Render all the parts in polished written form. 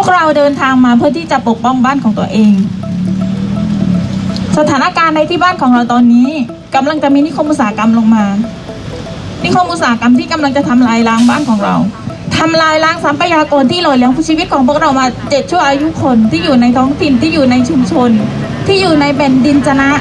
วกเราเดินทางมาเพื่อที่จะปกป้องบ้านของตัวเองสถานการณ์ในที่บ้านของเราตอนนี้กำลังจะมีนิคมอุตสาหกรรมลงมานิคมอุตสาหกรรมที่กำลังจะทำลายล้างบ้านของเราทำลายล้างทรัพยากรที่หล่อเลี้ยงชีวิตของพวกเรามา7 ชั่วอายุคนที่อยู่ในท้องถิ่นที่อยู่ในชุมชนที่อยู่ในแผ่นดินจะนะ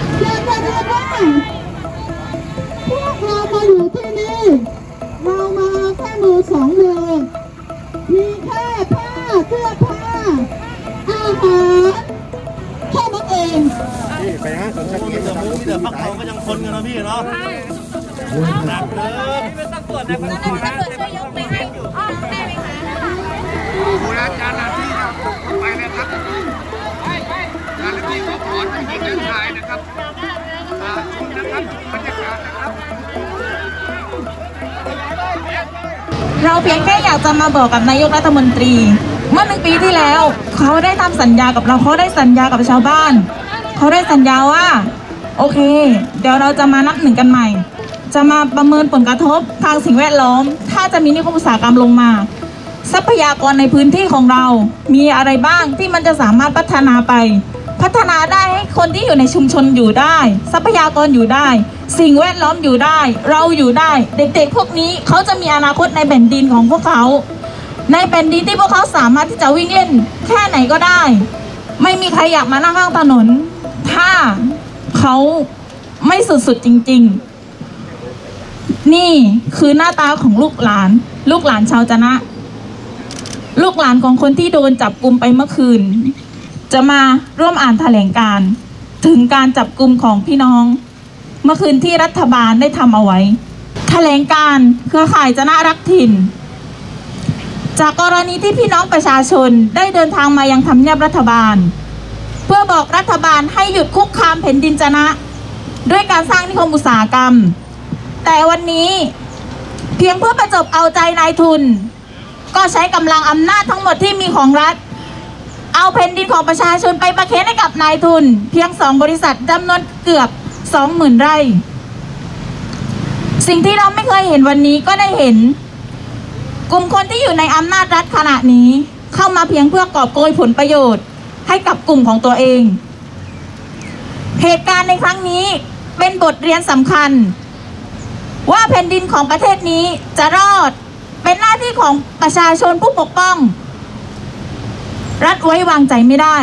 พวกเรามาอยู่ที่นี่เรามาแค่มือ2 มือมีแค่ผ้าเสื้อผ้าอาหารแค่นั้นเองพี่ไปฮะสวนสัตว์มีแต่พักเขาก็ยังคนกันนะพี่เนาะหนักเลยพี่เป็นตำรวจนะพี่ตำรวจช่วยยกไปให้ได้ไหมคะโบราณจานหน้าที่ไปเลยครับจานหน้าที่ขอถอนให้เดินทางนะครับชมนะครับบรรยากาศนะครับเราเพียงแค่อยากจะมาบอกกับนายกรัฐมนตรีเมื่อ1 ปีที่แล้วเขาได้ทำสัญญากับเราเขาได้สัญญากับชาวบ้านเขาได้สัญญาว่าโอเคเดี๋ยวเราจะมานับ 1กันใหม่จะมาประเมินผลกระทบทางสิ่งแวดล้อมถ้าจะมีนิคมอุตสาหกรรมลงมาทรัพยากรในพื้นที่ของเรามีอะไรบ้างที่มันจะสามารถพัฒนาไปพัฒนาได้ให้คนที่อยู่ในชุมชนอยู่ได้ทรัพยากรอยู่ได้สิ่งแวดล้อมอยู่ได้เราอยู่ได้เด็กๆพวกนี้เขาจะมีอนาคตในแผ่นดินของพวกเขาในแผ่นดินที่พวกเขาสามารถที่จะวิ่งเล่นแค่ไหนก็ได้ไม่มีใครอยากมานั่งข้างถนนถ้าเขาไม่สุดๆจริงๆนี่คือหน้าตาของลูกหลานชาวจะนะลูกหลานของคนที่โดนจับกุมไปเมื่อคืนจะมาร่วมอ่านแถลงการณ์ถึงการจับกุมของพี่น้องเมื่อคืนที่รัฐบาลได้ทำเอาไว้แถลงการณ์เครือข่ายจะนะรักถิ่นจากกรณีที่พี่น้องประชาชนได้เดินทางมายังทำเนียบรัฐบาลเพื่อบอกรัฐบาลให้หยุดคุกคามแผ่นดินจะนะด้วยการสร้างนิคมอุตสาหกรรมแต่วันนี้เพียงเพื่อประจบเอาใจนายทุนก็ใช้กำลังอำนาจทั้งหมดที่มีของรัฐเอาแผ่นดินของประชาชนไปประเคนให้กับนายทุนเพียง2 บริษัทจำนวนเกือบ 20,000 ไร่สิ่งที่เราไม่เคยเห็นวันนี้ก็ได้เห็นกลุ่มคนที่อยู่ในอำนาจรัฐขณะนี้เข้ามาเพียงเพื่อกอบโกยผลประโยชน์ให้กับกลุ่มของตัวเองเหตุการณ์ในครั้งนี้เป็นบทเรียนสำคัญว่าแผ่นดินของประเทศนี้จะรอดเป็นหน้าที่ของประชาชนผู้ปกป้องรัฐไว้วางใจไม่ได้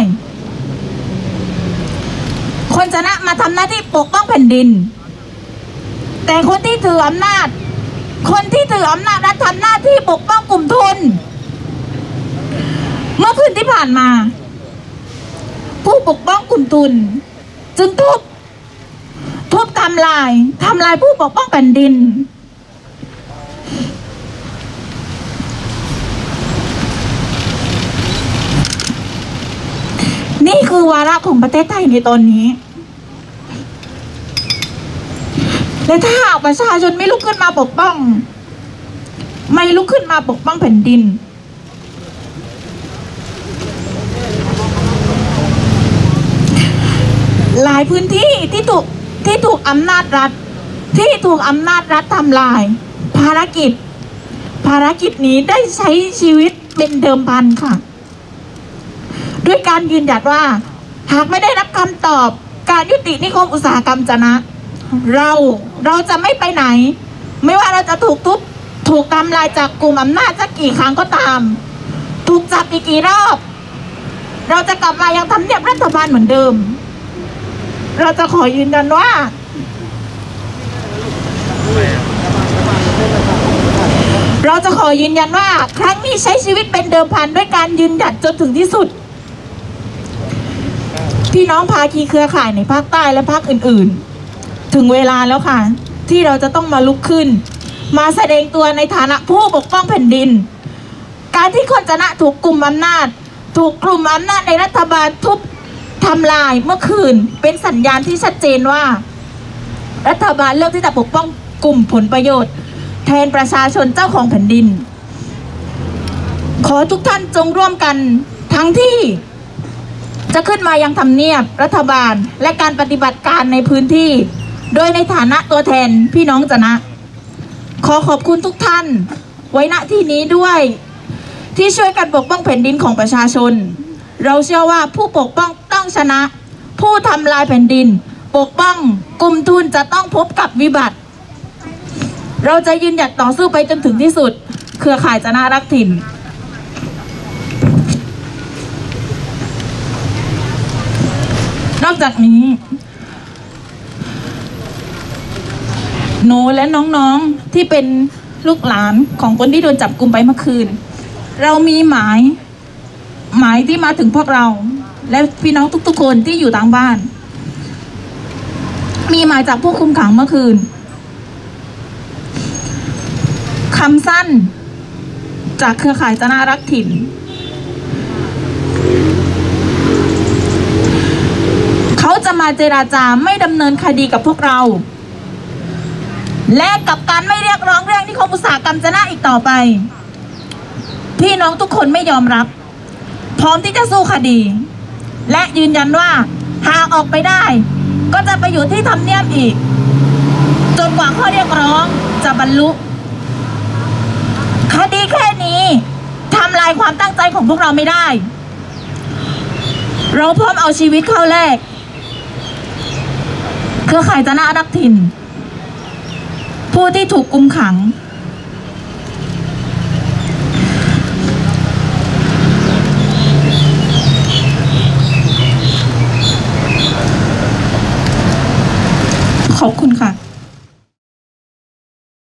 คนจะนะมาทำหน้าที่ปกป้องแผ่นดินแต่คนที่ถืออำนาจรัฐทำหน้าที่ปกป้องกลุ่มทุนเมื่อคืนที่ผ่านมาผู้ปกป้องกลุ่มทุนจึงทุบทำลายผู้ปกป้องแผ่นดินนี่คือวาระของประเทศไทยในตอนนี้และถ้าหากประชาชนไม่ลุกขึ้นมาปกป้องแผ่นดินหลายพื้นที่ที่ถูกอำนาจรัฐทำลายภารกิจนี้ได้ใช้ชีวิตเป็นเดิมพันค่ะด้วยการยืนหยัดว่าหากไม่ได้รับคำตอบการยุตินิคมอุตสาหกรรมจะนะเราจะไม่ไปไหนไม่ว่าเราจะถูกทำลายจากกลุ่มอำนาจสักกี่ครั้งก็ตามถูกจับอีกกี่รอบเราจะกลับมายังทำเนียบรัฐบาลเหมือนเดิมเราจะขอยืนยันว่าครั้งนี้ใช้ชีวิตเป็นเดิมพันด้วยการยืนหยัดจนถึงที่สุดพี่น้องภาคีเครือข่ายในภาคใต้และภาคอื่นๆถึงเวลาแล้วค่ะที่เราจะต้องมาลุกขึ้นมาแสดงตัวในฐานะผู้ปกป้องแผ่นดินการที่คนจะนะถูกกลุ่มอำนาจในรัฐบาลทุบทำลายเมื่อคืนเป็นสัญญาณที่ชัดเจนว่ารัฐบาลเลือกที่จะปกป้องกลุ่มผลประโยชน์แทนประชาชนเจ้าของแผ่นดินขอทุกท่านจงร่วมกันทั้งที่จะขึ้นมายังทำเนียบรัฐบาลและการปฏิบัติการในพื้นที่โดยในฐานะตัวแทนพี่น้องจะนะขอขอบคุณทุกท่านไว้ณที่นี้ด้วยที่ช่วยกันปกป้องแผ่นดินของประชาชน เราเชื่อว่าผู้ปกป้องต้องชนะ ผู้ทำลายแผ่นดินปกป้องกลุ่มทุนจะต้องพบกับวิบัติ เราจะยืนหยัดต่อสู้ไปจนถึงที่สุดเครือข่ายจะน่ารักถิ่นนอกจากนี้หนูและน้องๆที่เป็นลูกหลานของคนที่โดนจับกุมไปเมื่อคืนเรามีหมายที่มาถึงพวกเราและพี่น้องทุกๆคนที่อยู่ทางบ้านมีหมายจากผู้คุมขังเมื่อคืนคำสั้นจากเครือข่ายจะน่ารักถิ่นเขาจะมาเจราจาไม่ดำเนินคดีกับพวกเราและกับการไม่เรียกร้องเรื่องที่คมอุตสาหกรรมจะน่าอีกต่อไปพี่น้องทุกคนไม่ยอมรับพร้อมที่จะสู้คดีและยืนยันว่าหากออกไปได้ก็จะไปอยู่ที่ทำเนียบอีกจนกว่าข้อเรียกร้องจะบรรลุคดีแค่นี้ทำลายความตั้งใจของพวกเราไม่ได้เราพร้อมเอาชีวิตเข้าแลกเครือข่ายจะน่ารักถิ่นผู้ที่ถูกกุมขัง